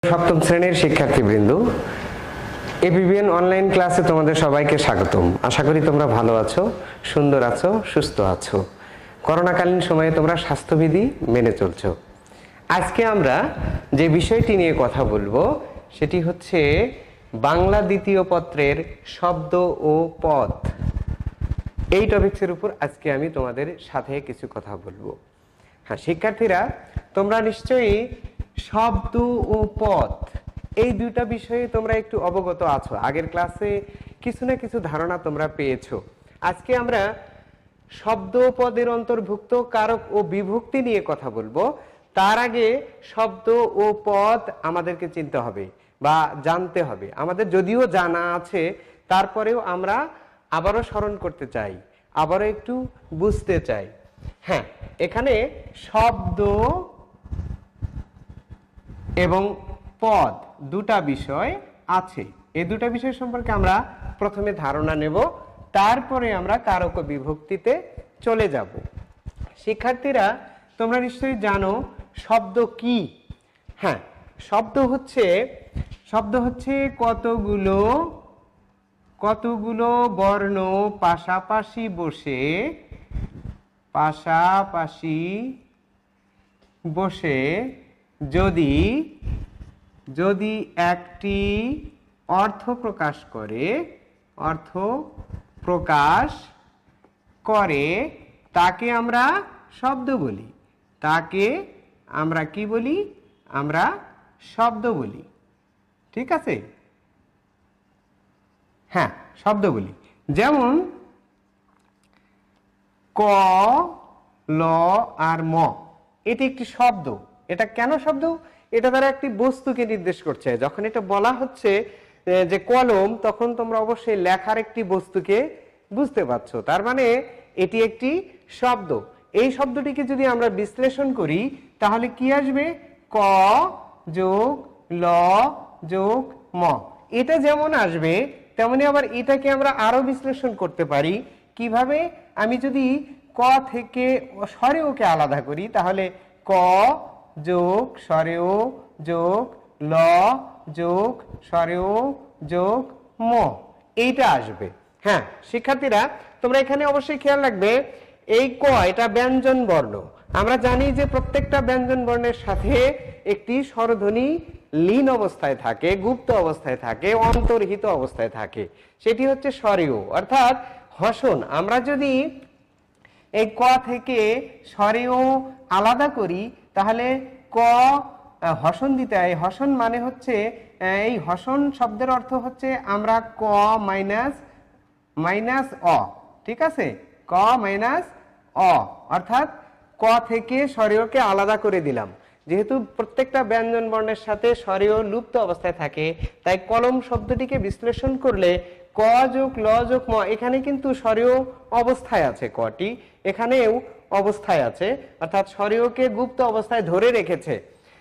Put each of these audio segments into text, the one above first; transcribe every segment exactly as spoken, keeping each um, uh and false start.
সপ্তম শ্রেণীর শিক্ষার্থীবৃন্দ, এবিবিএন অনলাইন ক্লাসে তোমাদের সবাইকে স্বাগতম। আশা করি তোমরা ভালো আছো, সুন্দর আছো, সুস্থ আছো। করোনাকালীন সময়ে তোমরা স্বাস্থ্যবিধি মেনে চলছো। আজকে আমরা যে বিষয়টি নিয়ে কথা বলবো সেটি হচ্ছে বাংলা দ্বিতীয় পত্রের শব্দ ও পদ। এই টপিকসের উপর আজকে আমি তোমাদের সাথে কিছু কথা বলবো। হ্যাঁ শিক্ষার্থীরা, তোমরা নিশ্চয়ই শব্দ ও পদ এই দুইটা বিষয়ে তোমরা একটু অবগত আছো। আগের ক্লাসে কিছু না কিছু ধারণা তোমরা পেয়েছো। আজকে আমরা শব্দ ও পদের অন্তর্ভুক্ত কারক ও বিভক্তি নিয়ে কথা বলবো। তার আগে শব্দ ও পদ আমাদেরকে চিনতে হবে বা জানতে হবে। আমাদের যদিও জানা আছে, তারপরেও আমরা আবারও স্মরণ করতে চাই, আবারও একটু বুঝতে চাই। হ্যাঁ, এখানে শব্দ এবং পদ দুটা বিষয় আছে। এই দুটা বিষয় সম্পর্কে আমরা প্রথমে ধারণা নেব, তারপরে আমরা কারক ও বিভক্তিতে চলে যাব। শিক্ষার্থীরা, তোমরা নিশ্চয়ই জানো শব্দ কি। হ্যাঁ, শব্দ হচ্ছে শব্দ হচ্ছে কতগুলো কতগুলো বর্ণ পাশাপাশি বসে পাশাপাশি বসে যদি যদি একটি অর্থ প্রকাশ করে অর্থ প্রকাশ করে তাকে আমরা শব্দ বলি। তাকে আমরা কি বলি? আমরা শব্দ বলি। ঠিক আছে? হ্যাঁ, শব্দ বলি। যেমন ক, ল আর ম, এটি একটি শব্দ। এটা কেন শব্দ? এটা দ্বারা একটি বস্তুকে নির্দেশ করছে। যখন এটা বলা হচ্ছে যে কলম, তখন তোমরা অবশ্যই লেখার একটি বস্তুকে বুঝতে পারছো। তার মানে এটি একটি শব্দ। এই শব্দটিকে যদি আমরা বিশ্লেষণ করি তাহলে কি আসবে? ক যোগ ল যোগ ম। এটা যেমন আসবে তেমনি আবার এটাকে আমরা আরো বিশ্লেষণ করতে পারি। কিভাবে? আমি যদি ক থেকে স্বরেওকে আলাদা করি তাহলে ক যোগ স্বরেও যোগ ল যোগ স্বরেও যোগ ম, এইটা আসবে। হ্যাঁ শিক্ষার্থীরা, তোমরা এখানে অবশ্যই খেয়াল রাখবে, এই ক এটা ব্যঞ্জন বর্ণ। আমরা জানি যে প্রত্যেকটা ব্যঞ্জন বর্ণের সাথে একটি স্বরধ্বনি লীন অবস্থায় থাকে, গুপ্ত অবস্থায় থাকে, অন্তর্হিত অবস্থায় থাকে। সেটি হচ্ছে স্বরেও অর্থাৎ হসন। আমরা যদি এই ক থেকে স্বরেও আলাদা করি তাহলে ক হসন দিতে হয়। হসন মানে হচ্ছে, এই হসন শব্দের অর্থ হচ্ছে আমরা ক মাইনাস মাইনাস অ। ঠিক আছে? ক মাইনাস অ অর্থাৎ ক থেকে স্বরেওকে আলাদা করে দিলাম। যেহেতু প্রত্যেকটা ব্যঞ্জন বর্ণের সাথে স্বরেও লুপ্ত অবস্থায় থাকে, তাই কলম শব্দটিকে বিশ্লেষণ করলে ক যোগ ল যোগ ম, এখানে কিন্তু স্বরেও অবস্থায় আছে। কটি এখানেও অবস্থায় আছে, অর্থাৎ স্বরেওকে গুপ্ত অবস্থায় ধরে রেখেছে।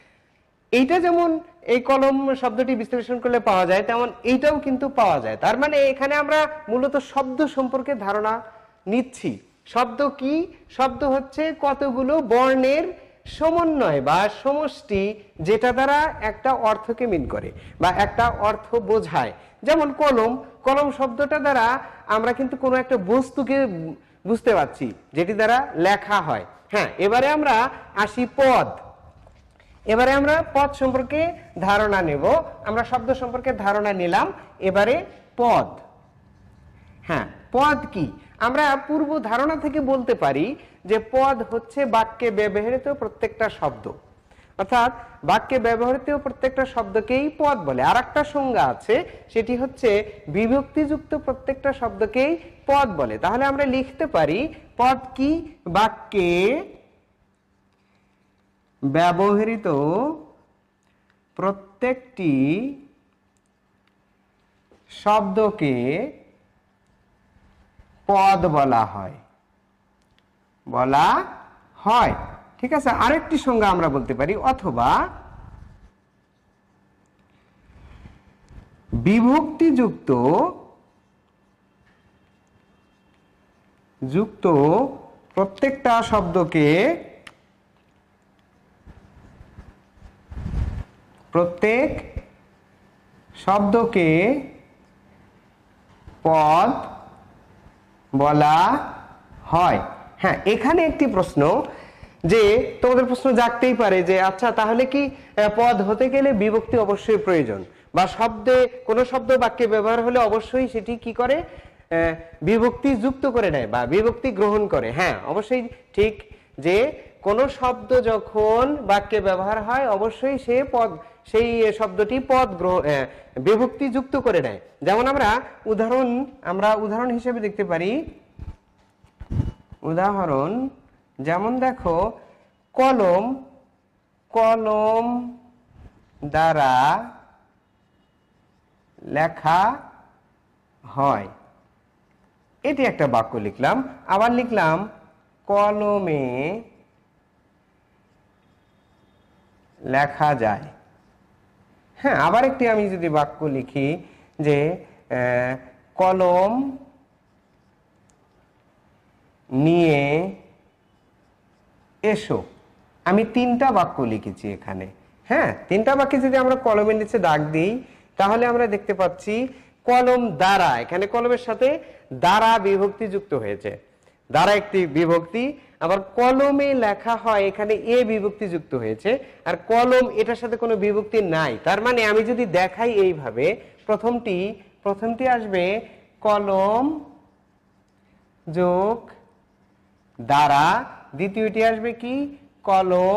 এইটা যেমন এই কলম শব্দটি বিশ্লেষণ করলে পাওয়া যায়, তেমন এইটাও কিন্তু পাওয়া যায়। তার মানে এখানে আমরা মূলত শব্দ সম্পর্কে ধারণা নিচ্ছি। শব্দ কি? শব্দ হচ্ছে কতগুলো বর্ণের সমন্বয় বা সমষ্টি, যেটা দ্বারা একটা অর্থকে মিন করে বা একটা অর্থ বোঝায়। যেমন কলম, কলম শব্দটা দ্বারা আমরা কিন্তু কোনো একটা বস্তুকে বুঝতে পারছি যেটি দ্বারা লেখা হয়। হ্যাঁ, এবারে আমরা আসি পদ। এবারে আমরা পদ সম্পর্কে ধারণা নেব। আমরা শব্দ সম্পর্কে ধারণা নিলাম, এবারে পদ। হ্যাঁ, পদ কি? আমরা পূর্ব ধারণা থেকে বলতে পারি যে পদ হচ্ছে বাক্যে ব্যবহৃত প্রত্যেকটা শব্দ, অর্থাৎ বাক্যে ব্যবহৃত প্রত্যেকটা শব্দকেই পদ বলে। আর একটা সংজ্ঞা আছে, সেটি হচ্ছে বিভক্তিযুক্ত প্রত্যেকটা শব্দকেই পদ বলে। তাহলে আমরা লিখতে পারি পদ কি? বাক্যে ব্যবহৃত প্রত্যেকটি শব্দকে পদ বলা হয় বলা হয় ঠিক আছে? আরেকটি সংজ্ঞা আমরা বলতে পারি, অথবা বিভক্তিযুক্ত যুক্ত প্রত্যেকটা শব্দকে প্রত্যেক শব্দকে পদ বলা হয়। হ্যাঁ, এখানে একটি প্রশ্ন, যে তোমাদের প্রশ্ন জাগতেই পারে যে আচ্ছা তাহলে কি পদ হতে গেলে বিভক্তি অবশ্যই প্রয়োজন, বা শব্দে কোনো শব্দ বাক্যে ব্যবহার হলে অবশ্যই সেটি কি করে, বিভক্তি যুক্ত করে নেয় বা বিভক্তি গ্রহণ করে। হ্যাঁ, অবশ্যই ঠিক, যে কোন শব্দ যখন বাক্যে ব্যবহার হয় অবশ্যই সে পদ, সেই শব্দটি পদ গ্রহণ বিভক্তি যুক্ত করে নেয়। যেমন আমরা উদাহরণ আমরা উদাহরণ হিসেবে দেখতে পারি, উদাহরণ যেমন দেখো, কলম, কলম দ্বারা লেখা হয়, এটি একটা বাক্য লিখলাম। আবার লিখলাম কলমে লেখা যায়। হ্যাঁ, আবার একটি আমি যদি বাক্য লিখি যে কলম নিয়ে এসো, আমি তিনটা বাক্য লিখেছি এখানে। হ্যাঁ, তিনটা বাক্যে যদি আমরা কলমের নিচে দাগ দিই তাহলে আমরা দেখতে পাচ্ছি কলম দ্বারা, এখানে কলমের সাথে দ্বারা বিভক্তি যুক্ত হয়েছে, দ্বারা একটি বিভক্তি। আবার কলমে লেখা হয়, এখানে এ বিভক্তি যুক্ত হয়েছে, আর কলম এটার সাথে কোনো বিভক্তি নাই। তার মানে আমি যদি দেখাই এইভাবে, প্রথমটি প্রথমটি আসবে কলম যোগ দ্বারা, দ্বিতীয়টি আসবে কি কলম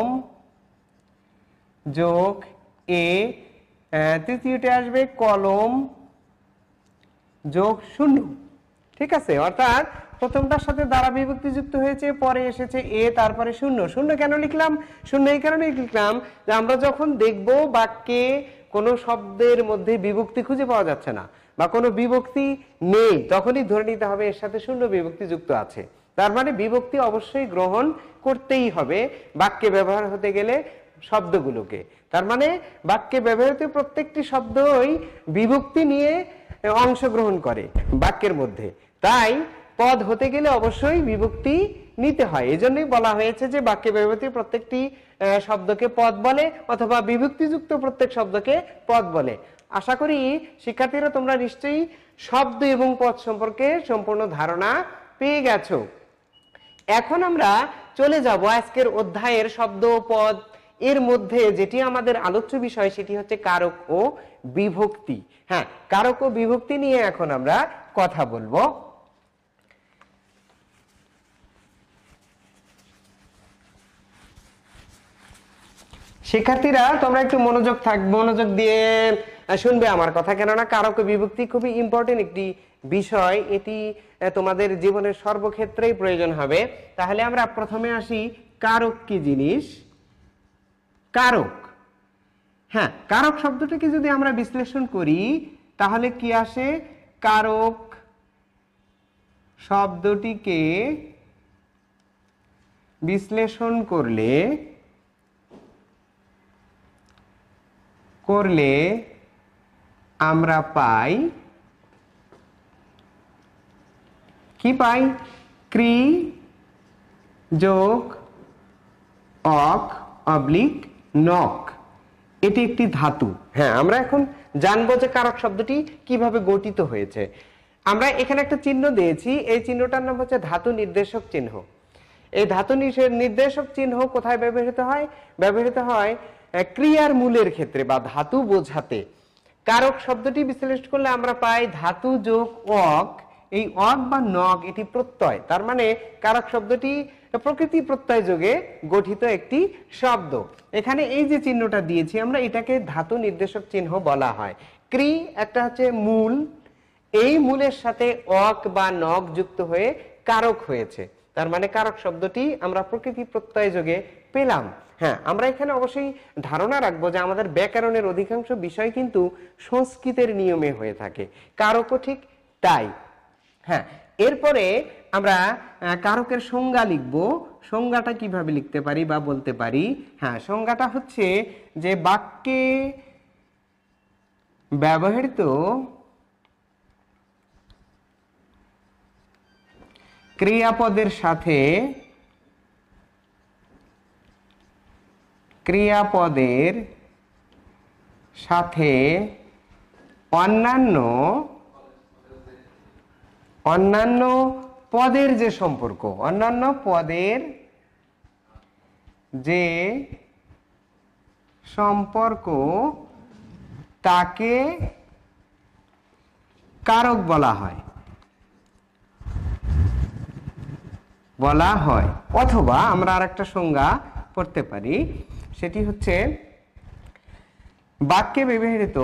যোগ এ, তৃতীয়টি আসবে কলম যোগ শূন্য। ঠিক আছে, অর্থাৎ প্রথমটার সাথে দ্বারা বিভক্তি যুক্ত হয়েছে, পরে এসেছে এ, তারপরে শূন্য। শূন্য কেন লিখলাম? শূন্য এই কারণে লিখলাম যে আমরা যখন দেখব বাক্যে কোনো শব্দের মধ্যে বিভক্তি খুঁজে পাওয়া যাচ্ছে না বা কোনো বিভক্তি নেই, তখনই ধরে নিতে হবে এর সাথে শূন্য বিভক্তি যুক্ত আছে। তার মানে বিভক্তি অবশ্যই গ্রহণ করতেই হবে বাক্যে ব্যবহার হতে গেলে শব্দগুলোকে। তার মানে বাক্যে ব্যবহৃত প্রত্যেকটি শব্দই বিভক্তি নিয়ে অংশগ্রহণ করে বাক্যের মধ্যে, তাই পদ হতে গেলে অবশ্যই বিভক্তি নিতে হয়। এজন্যই বলা হয়েছে যে বাক্যে ব্যবহৃত প্রত্যেকটি শব্দকে পদ বলে, অথবা বিভক্তিযুক্ত প্রত্যেক শব্দকে পদ বলে। আশা করি শিক্ষার্থীরা তোমরা নিশ্চয়ই শব্দ এবং পদ সম্পর্কে সম্পূর্ণ ধারণা পেয়ে গেছো। এখন আমরা চলে যাব আজকের অধ্যায়ের শব্দ পদ এর মধ্যে যেটি আমাদের আলোচ্য বিষয়, সেটি হচ্ছে কারক ও বিভক্তি। হ্যাঁ, কারক ও বিভক্তি নিয়ে এখন আমরা কথা বলবো। শিক্ষার্থীরা তোমরা একটু মনোযোগ থাক মনোযোগ দিয়ে শুনবে আমার কথা, কেননা কারক ও বিভক্তি খুবই ইম্পর্টেন্ট একটি বিষয়, এটি তোমাদের জীবনের সর্বক্ষেত্রেই প্রয়োজন হবে। তাহলে আমরা প্রথমে আসি, কারক কি জিনিস? কারক, হ্যাঁ, কারক শব্দটাকে যদি আমরা বিশ্লেষণ করি তাহলে কি আসে? কারক শব্দটিকে বিশ্লেষণ করলে করলে আমরা পাই কি পাই? ক্রি যোগ অক অবলিক নক, এটি একটি ধাতু। হ্যাঁ, আমরা এখন জানবো যে কারক শব্দটি কিভাবে গঠিত হয়েছে। আমরা এখানে একটা চিহ্ন দিয়েছি, এই চিহ্নটার নাম হচ্ছে ধাতু নির্দেশক চিহ্ন। এই ধাতু নির্দেশক চিহ্ন কোথায় ব্যবহৃত হয়? ব্যবহৃত হয় ক্রিয়ার মূলের ক্ষেত্রে বা ধাতু বোঝাতে। কারক শব্দটি বিশ্লেষণ করলে আমরা পাই ধাতু যোগ অক, এই অক বা নক এটি প্রত্যয়, তার মানে কারক শব্দটি প্রকৃতি প্রত্যয় যোগে গঠিত একটি শব্দ। এখানে এই যে চিহ্নটা দিয়েছি আমরা, এটাকে ধাতু নির্দেশক চিহ্ন বলা হয়। ক্রি একটা হচ্ছে মূল, এই মূলের সাথে অক বা নক যুক্ত হয়ে কারক হয়েছে, তার মানে কারক শব্দটি আমরা প্রকৃতি প্রত্যয় যোগে পেলাম। হ্যাঁ, আমরা এখানে অবশ্যই ধারণা রাখবো যে আমাদের ব্যাকরণের অধিকাংশ বিষয় কিন্তু সংস্কৃতের নিয়মে হয়ে থাকে, কারকও ঠিক তাই। হ্যাঁ, এরপরে আমরা কারকের সংজ্ঞা লিখব। সংজ্ঞাটা কিভাবে লিখতে পারি বা বলতে পারি? হ্যাঁ, সংজ্ঞাটা হচ্ছে যে বাক্যে ব্যবহৃত ক্রিয়াপদের সাথে ক্রিয়াপদের সাথে অন্যান্য অন্যান্য পদের যে সম্পর্ক, অন্যান্য পদের যে সম্পর্ক তাকে কারক বলা হয় বলা হয় অথবা আমরা আরেকটা সংজ্ঞা পড়তে পারি, সেটি হচ্ছে বাক্যে ব্যবহৃত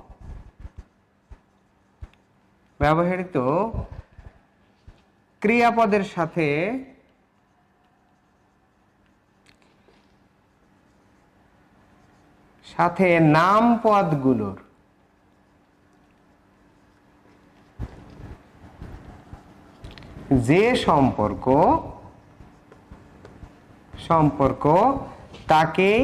ব্যবহৃত ক্রিয়াপদের সাথে সাথে নাম পদগুলোর যে সম্পর্ক সম্পর্ক তাকেই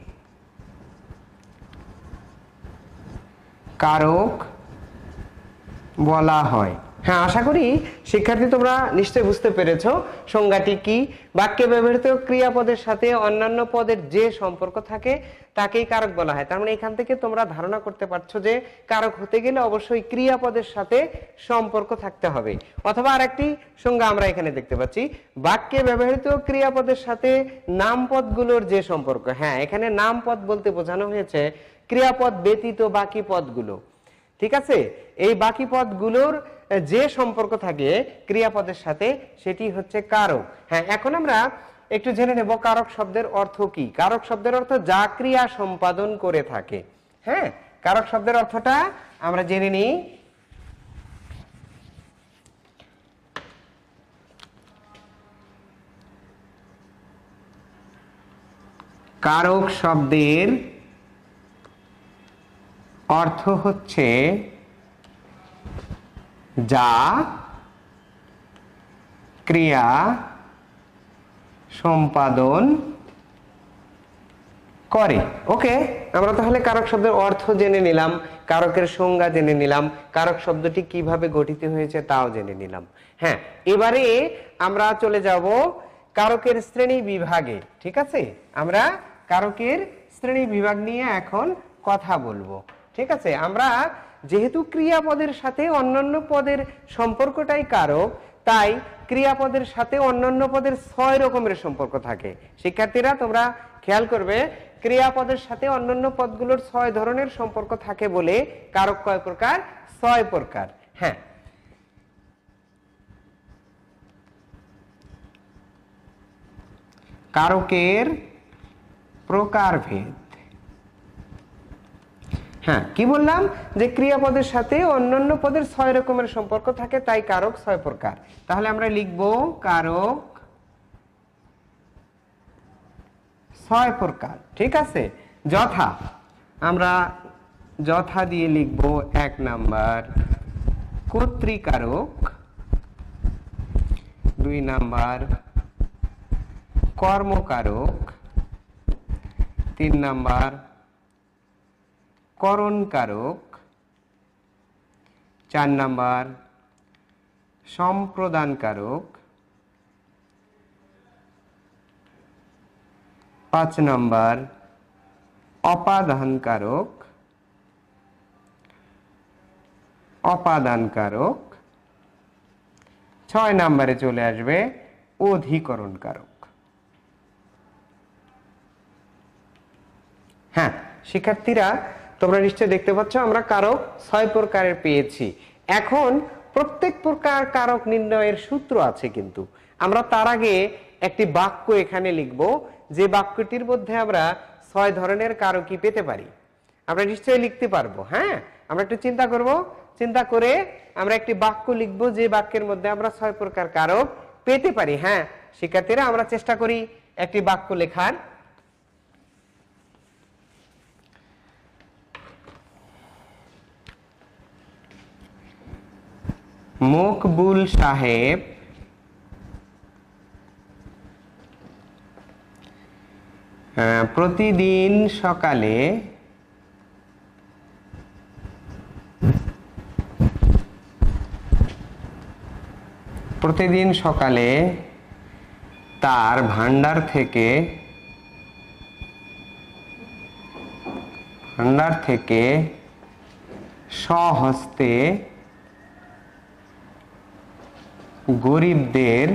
কারক বলা হয়। হ্যাঁ, আশা করি শিক্ষার্থী তোমরা নিশ্চয়ই বুঝতে পেরেছো সংজ্ঞাটি কি। বাক্যে ব্যবহৃত ক্রিয়াপদের সাথে অন্যান্য পদের যে সম্পর্ক থাকে তাকেই কারক বলা হয়। তার মানে এখান থেকে তোমরা ধারণা করতে পারছো যে কারক হতে গেলে অবশ্যই ক্রিয়াপদের সাথে সম্পর্ক থাকতে হবে। অথবা আরেকটি সংজ্ঞা আমরা এখানে দেখতে পাচ্ছি, বাক্যে ব্যবহৃত ক্রিয়াপদের সাথে নামপদগুলোর যে সম্পর্ক। হ্যাঁ, এখানে নামপদ বলতে বোঝানো হয়েছে ক্রিয়াপদ ব্যতীত বাকি পদগুলো। ঠিক আছে, এই বাকি পদগুলোর যে সম্পর্ক থাকে ক্রিয়াপদের সাথে সেটি হচ্ছে কারক। হ্যাঁ, এখন আমরা একটু জেনে নেব কারক শব্দের অর্থ কি। কারক শব্দের অর্থ যা ক্রিয়া সম্পাদন করে থাকে। হ্যাঁ, কারক শব্দের অর্থটা আমরা জেনে নিই। কারক শব্দের অর্থ হচ্ছে যা ক্রিয়া সম্পাদন করে। ওকে, আমরা তাহলে কারক শব্দের অর্থ জেনে নিলাম, কারকের সংজ্ঞা জেনে নিলাম, কারক শব্দটি কিভাবে গঠিত হয়েছে তাও জেনে নিলাম। হ্যাঁ, এবারে আমরা চলে যাব কারকের শ্রেণী বিভাগে। ঠিক আছে, আমরা কারকের শ্রেণী বিভাগ নিয়ে এখন কথা বলবো। ঠিক আছে, আমরা যেহেতু ক্রিয়াপদের সাথে অন্যান্য পদের সম্পর্কটাই কারক, তাই ক্রিয়াপদের সাথে অন্যান্য পদের ছয় রকমের সম্পর্ক থাকে। শিক্ষার্থীরা তোমরা খেয়াল করবে, ক্রিয়াপদের সাথে অন্যান্য পদগুলোর ছয় ধরনের সম্পর্ক থাকে বলে কারক কয় প্রকার? ছয় প্রকার। হ্যাঁ, কারকের প্রকারভেদ। হ্যাঁ, কি বললাম যে ক্রিয়াপদের সাথে অন্যান্য পদের ছয় রকমের সম্পর্ক থাকে, তাই কারক ছয় প্রকার। তাহলে আমরা লিখব কারক ছয় প্রকার। ঠিক আছে, যথা আমরা যথা দিয়ে লিখব এক নাম্বার কর্তৃকারক, দুই নাম্বার কর্মকারক, তিন নাম্বার করণ কারক, চার নাম্বার সম্প্রদান কারক, পাঁচ নাম্বার অপাদান কারক, অপাদান কারক, ছয় নাম্বারে চলে আসবে অধিকরণ কারক। হ্যাঁ শিক্ষার্থীরা, তোমরা নিশ্চয় দেখতে পাচ্ছ আমরা কারক ছয় প্রকারের পেয়েছি। এখন প্রত্যেক প্রকার কারক নির্ণয়ের সূত্র আছে, কিন্তু আমরা তার আগে একটি বাক্য এখানে লিখব, যে বাক্যটির মধ্যে আমরা ছয় ধরনের কারকই পেতে পারি। আমরা নিশ্চয়ই লিখতে পারবো। হ্যাঁ, আমরা একটু চিন্তা করব, চিন্তা করে আমরা একটি বাক্য লিখব যে বাক্যের মধ্যে আমরা ছয় প্রকার কারক পেতে পারি। হ্যাঁ শিক্ষার্থীরা, আমরা চেষ্টা করি একটি বাক্য লেখার। মকবুল সাহেব প্রতিদিন সকালে প্রতিদিন সকালে তার ভান্ডার থেকে ভান্ডার থেকে স্বহস্তে গরিবদের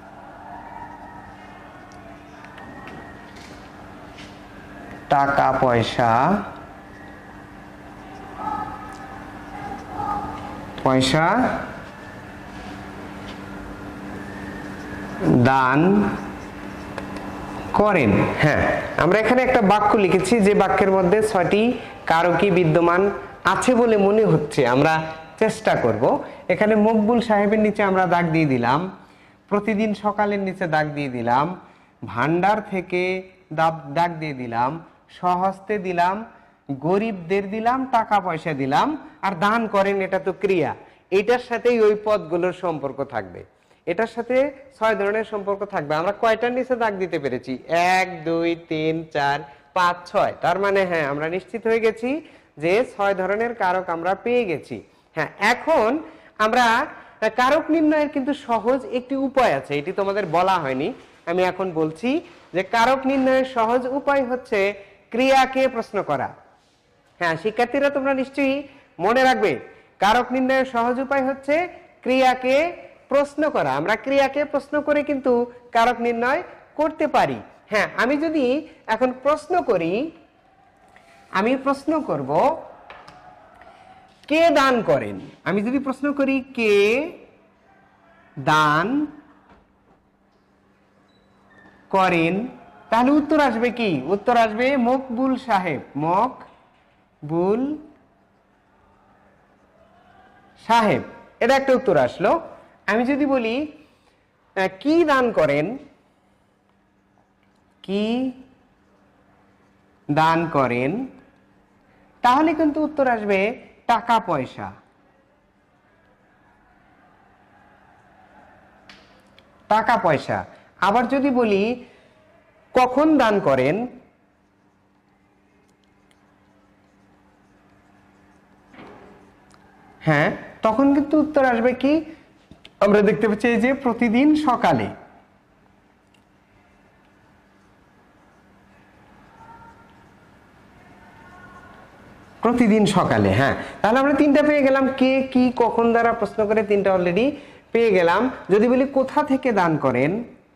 টাকা পয়সা পয়সা দান করেন। হ্যাঁ, আমরা এখানে একটা বাক্য লিখেছি যে বাক্যের মধ্যে ছয়টি কারকই বিদ্যমান আছে বলে মনে হচ্ছে। আমরা চেষ্টা করব। এখানে মকবুল সাহেবের নিচে আমরা দাগ দিয়ে দিলাম, প্রতিদিন সকালের নিচে দাগ দিয়ে দিলাম, ভান্ডার থেকে দাগ দিয়ে দিলাম, স্বহস্তে দিলাম, গরিবদের দিলাম, টাকা পয়সা দিলাম, আর দান করেন এটা তো ক্রিয়া। এটার সাথেই ওই পদগুলোর সম্পর্ক থাকবে, এটার সাথে ছয় ধরনের সম্পর্ক থাকবে। আমরা কয়টার নিচে দাগ দিতে পেরেছি? এক, দুই, তিন, চার, পাঁচ, ছয়। তার মানে হ্যাঁ, আমরা নিশ্চিত হয়ে গেছি যে ছয় ধরনের কারক আমরা পেয়ে গেছি। হ্যাঁ, এখন আমরা কারক নির্ণয়ের কিন্তু সহজ একটি উপায় আছে, এটি তোমাদের বলা হয়নি, আমি এখন বলছি যে কারক নির্ণয়ের সহজ উপায় হচ্ছে ক্রিয়াকে প্রশ্ন করা। হ্যাঁ শিক্ষার্থীরা, তোমরা নিশ্চয়ই মনে রাখবে কারক নির্ণয়ের সহজ উপায় হচ্ছে ক্রিয়াকে প্রশ্ন করা। আমরা ক্রিয়াকে প্রশ্ন করে কিন্তু কারক নির্ণয় করতে পারি। হ্যাঁ, আমি যদি এখন প্রশ্ন করি, আমি প্রশ্ন করব কে দান করেন। আমি যদি প্রশ্ন করি কে দান করেন, তাহলে উত্তর আসবে কি? উত্তর আসবে মকবুল সাহেব। মকবুল সাহেব, এটা একটা উত্তর আসলো। আমি যদি বলি কি দান করেন, কি দান করেন, তাহলে কিন্তু উত্তর আসবে টাকা পয়সা। টাকা পয়সা। আবার যদি বলি কখন দান করেন, হ্যাঁ, তখন কিন্তু উত্তর আসবে কি? আমরা দেখতে পাচ্ছি যে প্রতিদিন সকালে। প্রতিদিন সকালে। হ্যাঁ, তাহলে আমরা তিনটা পেয়ে গেলাম, কে, কি, কখন দ্বারা প্রশ্ন করে তিনটা অলরেডি পেয়ে গেলাম। যদি বলি কোথা থেকে দান করেন,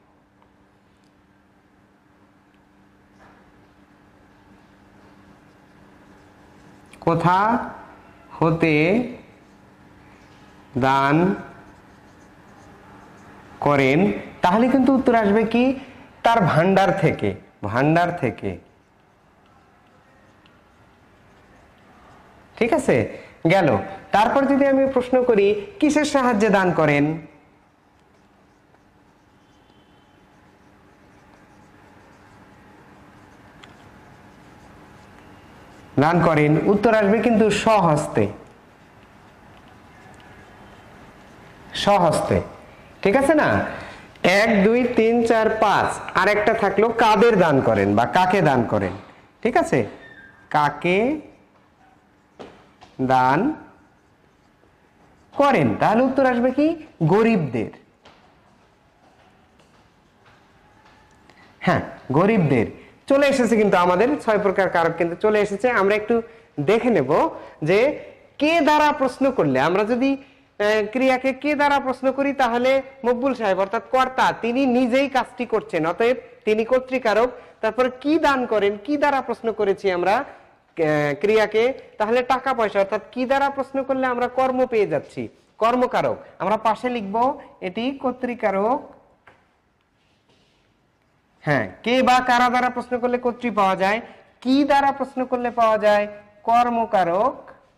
কোথা হতে দান করেন, তাহলে কিন্তু উত্তর আসবে কি? তার ভান্ডার থেকে। ভান্ডার থেকে। ঠিক আছে, গেল। তারপর যদি আমি প্রশ্ন করি কিসের সাহায্যে দান করেন, দান করেন, উত্তর আসবে কিন্তু স্বহস্তে। স্বহস্তে। ঠিক আছে না? এক, দুই, তিন, চার, পাঁচ। আর একটা থাকলো কাদের দান করেন বা কাকে দান করেন। ঠিক আছে, কাকে দান করেন, তাহলে উত্তর আসবে কি? গরিবদের। হ্যাঁ, গরিবদের। চলে এসেছে কিন্তু আমাদের ছয় প্রকার কারক কিন্তু চলে এসেছে। আমরা একটু দেখে নেব যে কে দ্বারা প্রশ্ন করলে, আমরা যদি ক্রিয়াকে কে দ্বারা প্রশ্ন করি তাহলে মকবুল সাহেব অর্থাৎ কর্তা তিনি নিজেই কাজটি করছেন, অতএব তিনি কর্তৃকারক। তারপর কি দান করেন, কি দ্বারা প্রশ্ন করেছি আমরা ক্রিয়াকে, তাহলে টাকা পয়সা, অর্থাৎ কি দ্বারা প্রশ্ন করলে আমরা কর্ম পেয়ে যাচ্ছি, কর্মকারক। আমরা পাশে লিখব এটি কর্তৃকারক। হ্যাঁ, কে বা কারা দ্বারা প্রশ্ন করলে কর্তৃ পাওয়া যায়, কি দ্বারা প্রশ্ন করলে পাওয়া যায় কর্মকারক।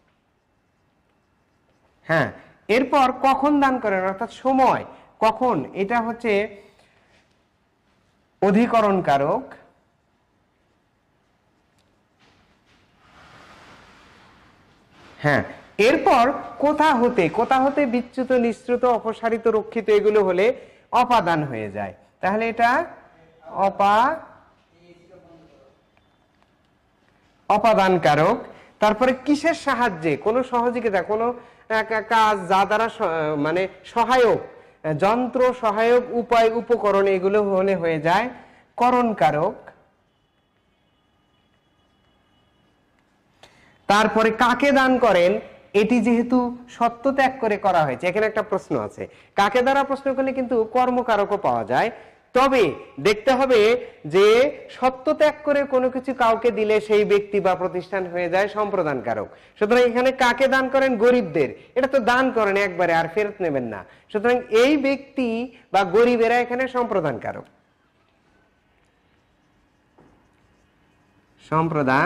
হ্যাঁ, এরপর কখন দান করেন অর্থাৎ সময়, কখন, এটা হচ্ছে অধিকরণ কারক। হ্যাঁ, এরপর কোথা হতে, কোথা হতে বিচ্যুত, নিঃসৃত, অপসারিত, রক্ষিত এগুলো হলে অপাদান হয়ে যায়, তাহলে এটা অপা অপাদান কারক। তারপরে কিসের সাহায্যে, কোন সহযোগিতা, কোন কাজ যা দ্বারা মানে সহায়ক, যন্ত্র, সহায়ক, উপায়, উপকরণ এগুলো হলে হয়ে যায় করণ কারক। তারপরে কাকে দান করেন, এটি যেহেতু সত্য ত্যাগ করে করা হয়েছে, এখানে একটা প্রশ্ন আছে। কাকে দ্বারা প্রশ্ন করলে কিন্তু কর্মকারকও পাওয়া যায়, তবে দেখতে হবে যে সত্য ত্যাগ করে কোনো কিছু কাউকে দিলে সেই ব্যক্তি বা প্রতিষ্ঠান হয়ে যায় সম্প্রদানকারক। সুতরাং এখানে কাকে দান করেন, গরিবদের, এটা তো দান করেন একবারে আর ফেরত নেবেন না, সুতরাং এই ব্যক্তি বা গরিবেরা এখানে সম্প্রদানকারক। সম্প্রদান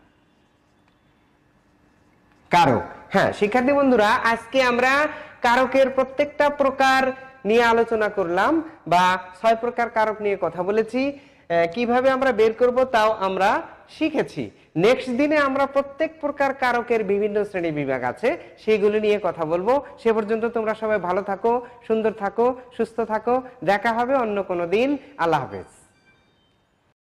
কারক। হ্যাঁ শিক্ষার্থী বন্ধুরা, আজকে আমরা কারকের প্রত্যেকটা প্রকার নিয়ে আলোচনা করলাম, বা ছয় প্রকার কারক নিয়ে কথা বলেছি। কিভাবে আমরা বের করব তাও আমরা শিখেছি। নেক্সট দিনে আমরা প্রত্যেক প্রকার কারকের বিভিন্ন শ্রেণী বিভাগ আছে, সেগুলো নিয়ে কথা বলবো। সে পর্যন্ত তোমরা সবাই ভালো থাকো, সুন্দর থাকো, সুস্থ থাকো। দেখা হবে অন্য কোনো দিন। আল্লাহ হাফেজ।